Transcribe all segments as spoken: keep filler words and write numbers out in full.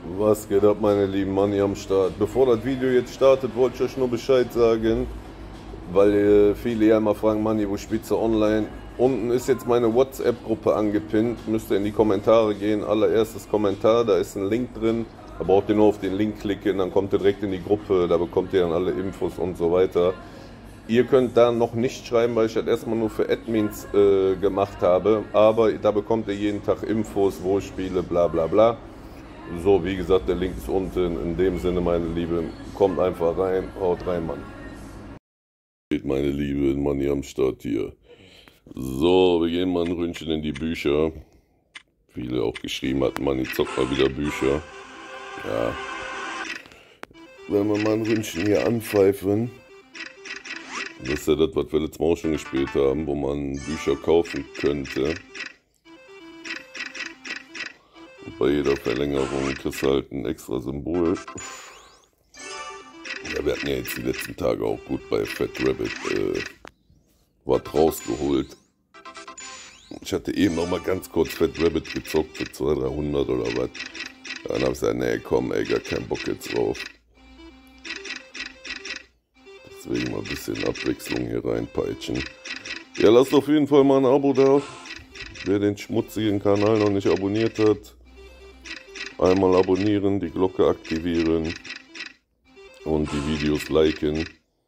Was geht ab, meine lieben Manni am Start? Bevor das Video jetzt startet, wollte ich euch nur Bescheid sagen, weil äh, viele ja immer fragen, Manni, wo spielst du online? Unten ist jetzt meine WhatsApp-Gruppe angepinnt, müsst ihr in die Kommentare gehen, allererstes Kommentar, da ist ein Link drin, da braucht ihr nur auf den Link klicken, dann kommt ihr direkt in die Gruppe, da bekommt ihr dann alle Infos und so weiter. Ihr könnt da noch nicht schreiben, weil ich das erstmal nur für Admins äh, gemacht habe, aber da bekommt ihr jeden Tag Infos, wo ich spiele, bla bla bla. So, wie gesagt, der Link ist unten. In dem Sinne, meine Lieben, kommt einfach rein, haut rein, Mann. Meine lieben Manni am Start hier. So, wir gehen mal ein Ründchen in die Bücher. Viele auch geschrieben hatten, Manni zockt mal wieder Bücher. Ja. Wenn wir mal ein Ründchen hier anpfeifen. Das ist ja das, was wir letztes Mal auch schon gespielt haben, wo man Bücher kaufen könnte. Und bei jeder Verlängerung kriegst du halt ein extra Symbol. Ja, wir hatten ja jetzt die letzten Tage auch gut bei Fat Rabbit äh, was rausgeholt. Ich hatte eben noch mal ganz kurz Fat Rabbit gezockt für zweihundert, dreihundert oder was. Dann habe ich gesagt, nee, komm, ey, gar keinen Bock jetzt drauf. Deswegen mal ein bisschen Abwechslung hier reinpeitschen. Ja, lasst auf jeden Fall mal ein Abo da. Wer den schmutzigen Kanal noch nicht abonniert hat, einmal abonnieren, die Glocke aktivieren und die Videos liken.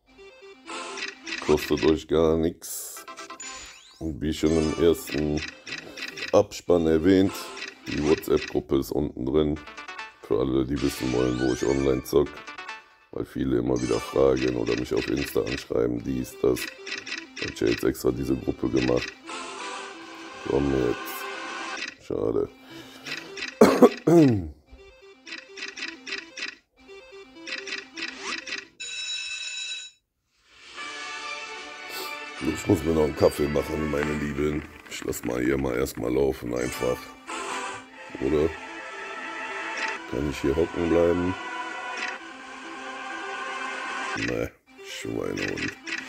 Kostet euch gar nichts. Und wie schon im ersten Abspann erwähnt, die WhatsApp-Gruppe ist unten drin. Für alle, die wissen wollen, wo ich online zock. Weil viele immer wieder fragen oder mich auf Insta anschreiben, dies, das. Hab ich ja jetzt extra diese Gruppe gemacht. Komm jetzt. Schade. Ich muss mir noch einen Kaffee machen, meine Lieben. Ich lass mal hier mal erstmal laufen, einfach. Oder? Kann ich hier hocken bleiben? Ne, Schweinehund.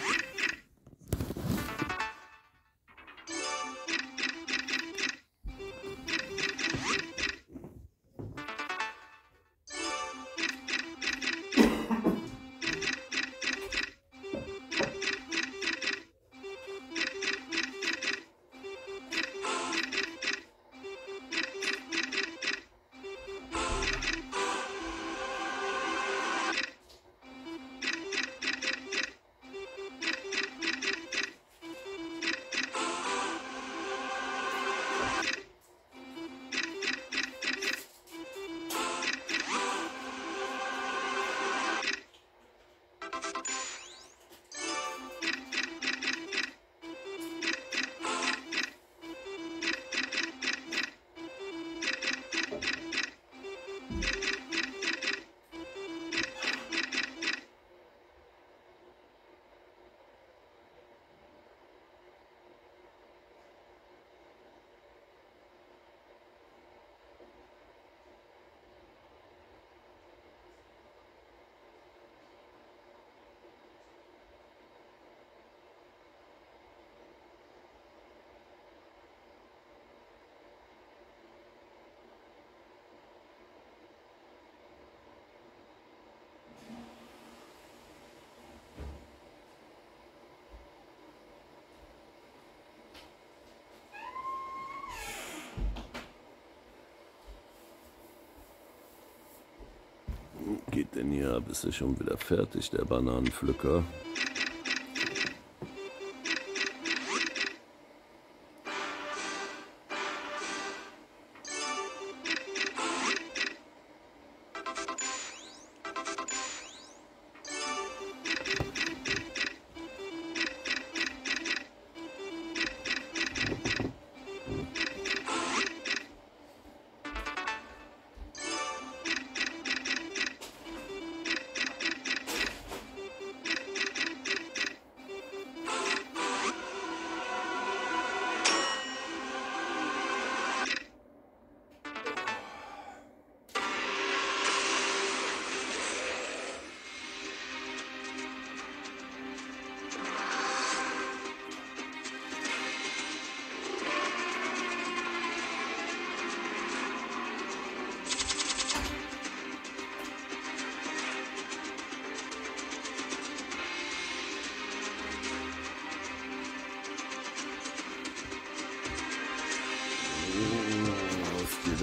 Geht denn hier? Bist du schon wieder fertig, der Bananenpflücker?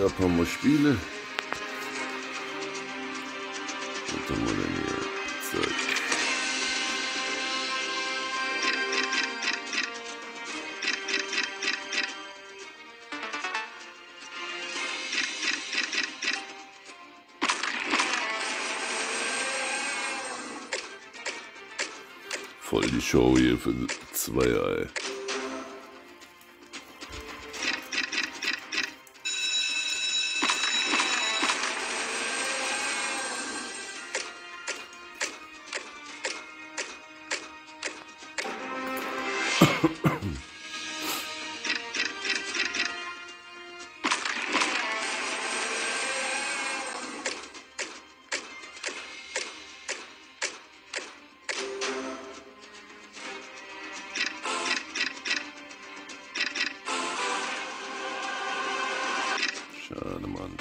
Da ein paar mal Spiele. Was haben wir denn hier? Zeig. Voll die Show hier für zwei Ei. Schade, Mann.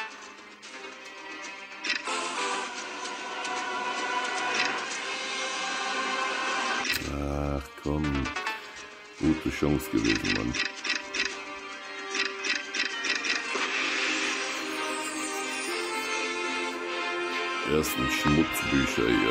Ach komm, gute Chance gewesen, Mann. Ersten Schmutzbücher hier.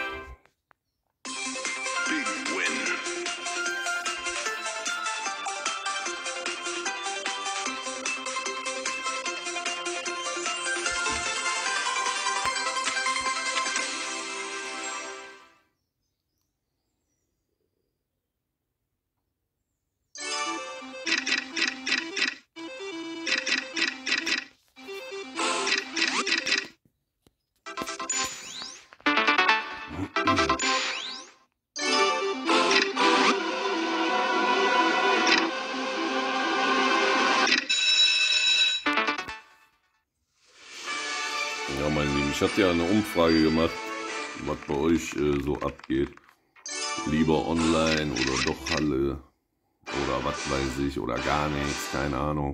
Ja, meine Lieben, ich hatte ja eine Umfrage gemacht, was bei euch äh, so abgeht. Lieber online oder doch Halle oder was weiß ich oder gar nichts, keine Ahnung.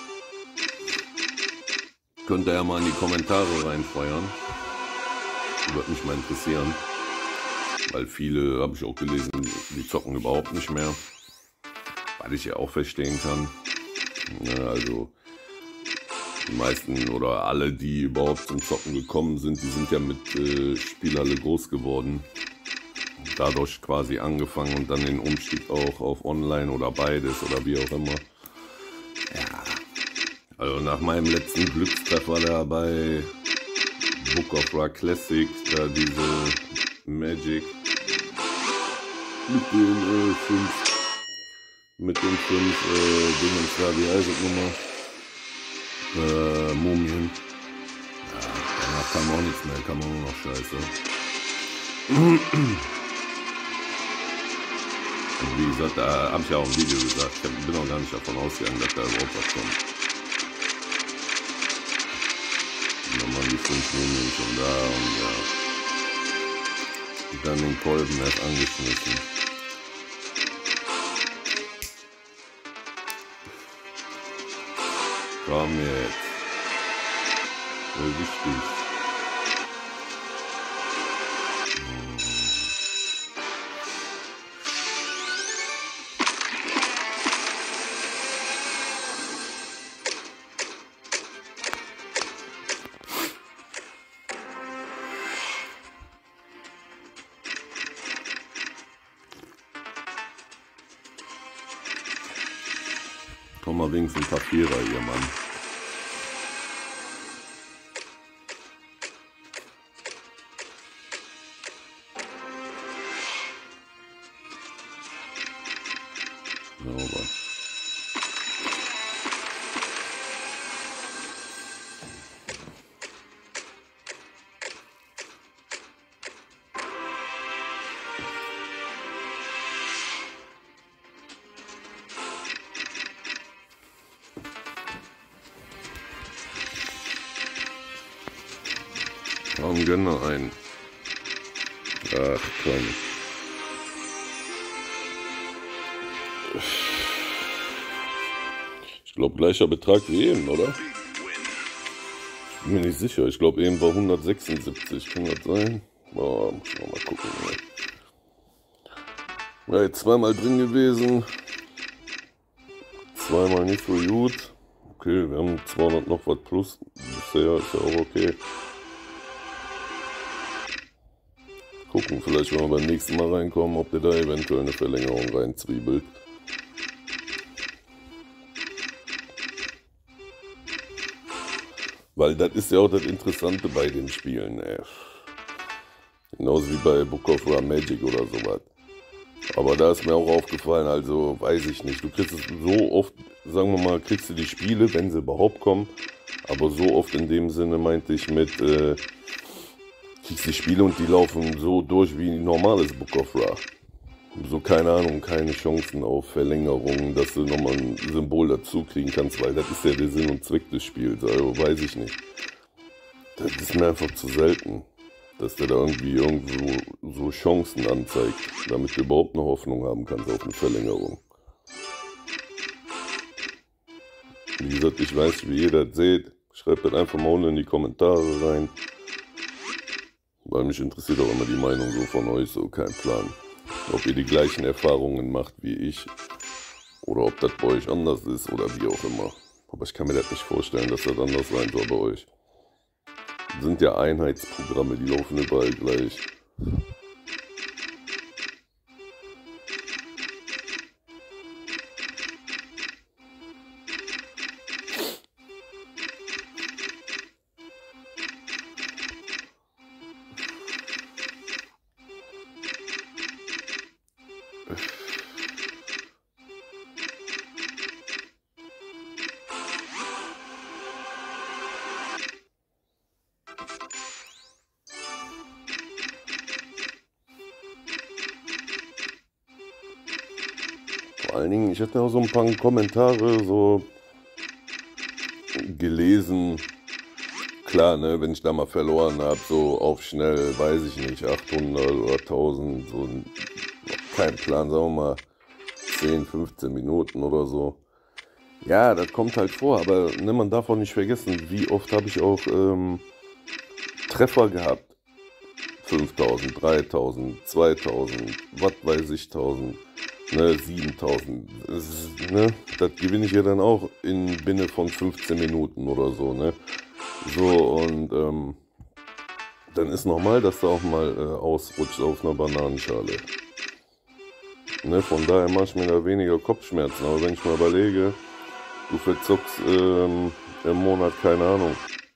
Könnt ihr ja mal in die Kommentare reinfeuern. Würde mich mal interessieren. Weil viele, habe ich auch gelesen, die zocken überhaupt nicht mehr. Was ich ja auch verstehen kann. Ja, also die meisten oder alle, die überhaupt zum Zocken gekommen sind, die sind ja mit äh, Spielhalle groß geworden. Dadurch quasi angefangen und dann den Umstieg auch auf Online oder beides oder wie auch immer. Ja, also nach meinem letzten Glückstreffer da bei Book of Ra Classic, da diese Magic mit den äh, fünf, mit den fünf äh, Dingen, da wie heißt es nochmal? Äh, Mumien. Ja, danach kam auch nichts mehr, kam auch nur noch Scheiße. Und wie gesagt, da habe ich ja auch ein Video gesagt, ich bin auch gar nicht davon ausgegangen, dass da überhaupt was kommt. Und dann waren die fünf Mumien schon da und ja. Und dann den Kolben erst angeschmissen. Komm jetzt. Voll wichtig. Komm mal wenigstens ein paar Vierer hier, Mann. Sauber. Warum gönn noch einen? Ach komm. Ich glaube gleicher Betrag wie eben, oder? Ich bin mir nicht sicher. Ich glaube eben war hundertsechsundsiebzig. Kann das sein? Boah, muss ich mal gucken. Ja, jetzt zweimal drin gewesen. Zweimal nicht so gut. Okay, wir haben zweihundert noch was plus. Bisher ist ja auch okay. Gucken, vielleicht wenn wir beim nächsten Mal reinkommen, ob der da eventuell eine Verlängerung reinzwiebelt. Weil das ist ja auch das Interessante bei den Spielen, ey. Genauso wie bei Book of Ra Magic oder sowas. Aber da ist mir auch aufgefallen, also weiß ich nicht, du kriegst es so oft, sagen wir mal, kriegst du die Spiele, wenn sie überhaupt kommen, aber so oft in dem Sinne meinte ich mit, äh, kriegst die Spiele und die laufen so durch wie ein normales Book of Ra. So, keine Ahnung, keine Chancen auf Verlängerungen, dass du nochmal ein Symbol dazu kriegen kannst, weil das ist ja der Sinn und Zweck des Spiels, also weiß ich nicht. Das ist mir einfach zu selten, dass der da irgendwie irgendwo so Chancen anzeigt, damit du überhaupt eine Hoffnung haben kannst auf eine Verlängerung. Wie gesagt, ich weiß nicht, wie ihr das seht. Schreibt das einfach mal unten in die Kommentare rein. Weil mich interessiert auch immer die Meinung so von euch, so kein Plan. Ob ihr die gleichen Erfahrungen macht wie ich. Oder ob das bei euch anders ist oder wie auch immer. Aber ich kann mir das nicht vorstellen, dass das anders sein soll bei euch. Das sind ja Einheitsprogramme, die laufen überall gleich. Vor allen Dingen, ich hatte auch so ein paar Kommentare so gelesen. Klar, ne, wenn ich da mal verloren habe, so auf schnell, weiß ich nicht, achthundert oder tausend, so kein Plan, sagen wir mal zehn, fünfzehn Minuten oder so. Ja, das kommt halt vor, aber ne, man darf auch nicht vergessen, wie oft habe ich auch ähm, Treffer gehabt. fünftausend, dreitausend, zweitausend, was weiß ich, tausend. Ne, siebentausend, das, ist, ne, das gewinne ich ja dann auch in Binne von fünfzehn Minuten oder so, ne, so und ähm, dann ist normal, dass du auch mal äh, ausrutscht auf einer Bananenschale, ne, von daher mache ich mir da weniger Kopfschmerzen, aber wenn ich mal überlege, du verzockst ähm, im Monat, keine Ahnung,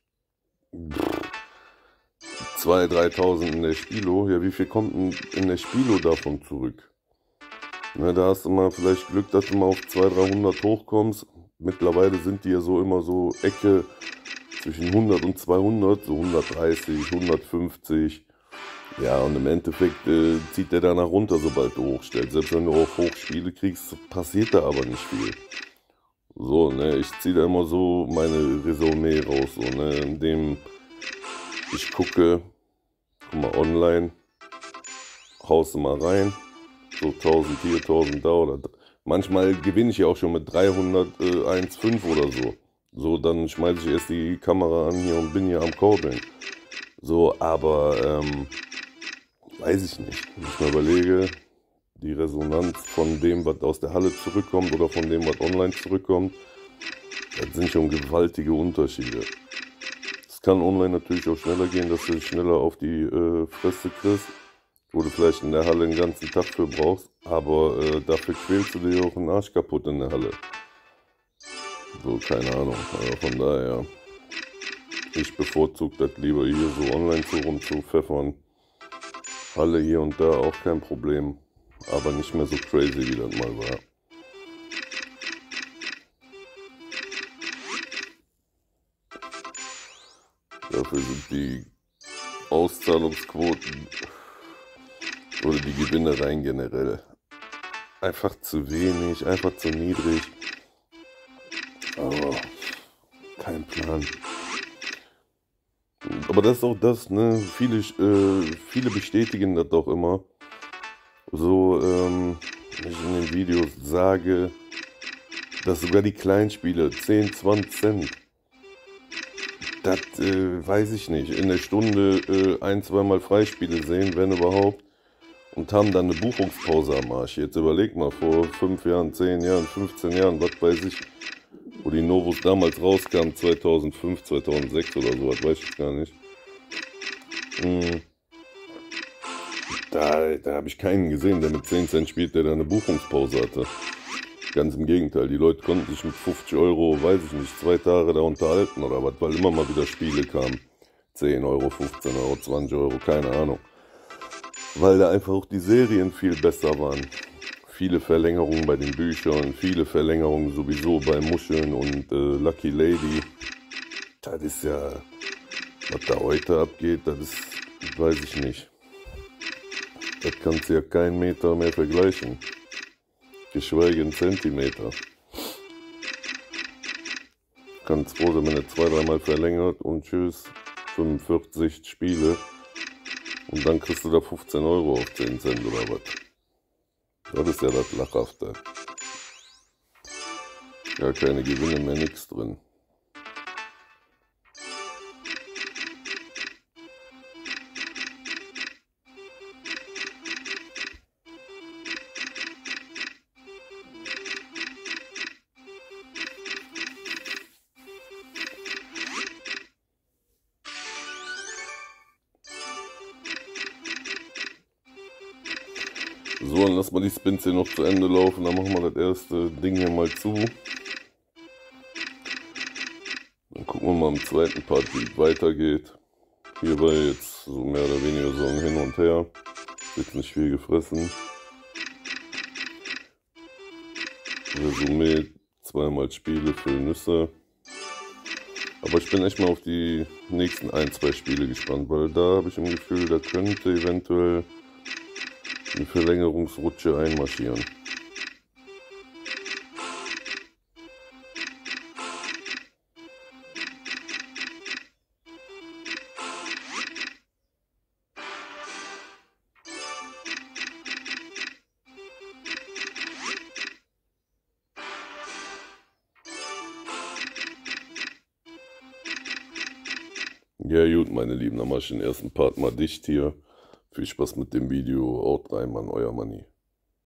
zweitausend, dreitausend in der Spilo, ja, wie viel kommt denn in der Spilo davon zurück? Na, da hast du mal vielleicht Glück, dass du mal auf zweihundert, dreihundert hochkommst. Mittlerweile sind die ja so immer so Ecke zwischen hundert und zweihundert, so hundertdreißig, hundertfünfzig. Ja, und im Endeffekt äh, zieht der danach runter, sobald du hochstellst. Selbst wenn du auf Hochspiele kriegst, passiert da aber nicht viel. So, ne, ich ziehe da immer so meine Resümee raus, so, ne, indem ich gucke, guck mal, online, haust du mal rein. So tausend hier, tausend da oder manchmal gewinne ich ja auch schon mit dreihundert, äh, eins Komma fünf oder so. So, dann schmeiße ich erst die Kamera an hier und bin hier am Corbeln. So, aber, ähm, weiß ich nicht. Wenn ich mal überlege, die Resonanz von dem, was aus der Halle zurückkommt oder von dem, was online zurückkommt, das sind schon gewaltige Unterschiede. Es kann online natürlich auch schneller gehen, dass du schneller auf die äh, Fresse kriegst, wo du vielleicht in der Halle den ganzen Tag für brauchst, aber äh, dafür quälst du dir auch einen Arsch kaputt in der Halle. So, keine Ahnung, also von daher, ich bevorzuge das lieber hier so online zu rumzupfeffern. Halle hier und da auch kein Problem, aber nicht mehr so crazy, wie das mal war. Dafür sind die Auszahlungsquoten oder die Gewinnereien generell einfach zu wenig, einfach zu niedrig. Aber kein Plan. Aber das ist auch das, ne? Viele, äh, viele bestätigen das doch immer. So, ähm, wenn ich in den Videos sage, dass sogar die Kleinspiele zehn, zwanzig Cent, das äh, weiß ich nicht, in der Stunde äh, ein, zweimal Freispiele sehen, wenn überhaupt, und haben dann eine Buchungspause am Arsch. Jetzt überleg mal, vor fünf Jahren, zehn Jahren, fünfzehn Jahren, was weiß ich, wo die Novus damals rauskam, zweitausendfünf, zweitausendsechs oder so, das weiß ich gar nicht. Hm. Da, da habe ich keinen gesehen, der mit zehn Cent spielt, der da eine Buchungspause hatte. Ganz im Gegenteil, die Leute konnten sich mit fünfzig Euro, weiß ich nicht, zwei Tage da unterhalten oder was, weil immer mal wieder Spiele kamen. zehn Euro, fünfzehn Euro, zwanzig Euro, keine Ahnung. Weil da einfach auch die Serien viel besser waren. Viele Verlängerungen bei den Büchern, viele Verlängerungen sowieso bei Muscheln und äh, Lucky Lady. Das ist ja, was da heute abgeht, das ist, weiß ich nicht. Das kannst du ja keinen Meter mehr vergleichen. Geschweige einen Zentimeter. Kannst froh sein, wenn er zwei, dreimal verlängert und tschüss, fünfundvierzig Spiele. Und dann kriegst du da fünfzehn Euro auf zehn Cent oder was. Das ist ja das Lachhafte. Gar keine Gewinne mehr, nix drin. So, dann lassen wir die Spins hier noch zu Ende laufen, dann machen wir das erste Ding hier mal zu. Dann gucken wir mal im zweiten Part, wie es weitergeht. Hier war jetzt so mehr oder weniger so ein Hin und Her. Jetzt nicht viel gefressen. Resümee, zweimal Spiele für Nüsse. Aber ich bin echt mal auf die nächsten ein, zwei Spiele gespannt, weil da habe ich im Gefühl, da könnte eventuell eine Verlängerungsrutsche einmarschieren. Ja gut, meine Lieben, dann mache ich den ersten Part mal dicht hier. Viel Spaß mit dem Video. Haut rein, Mann, euer Manni.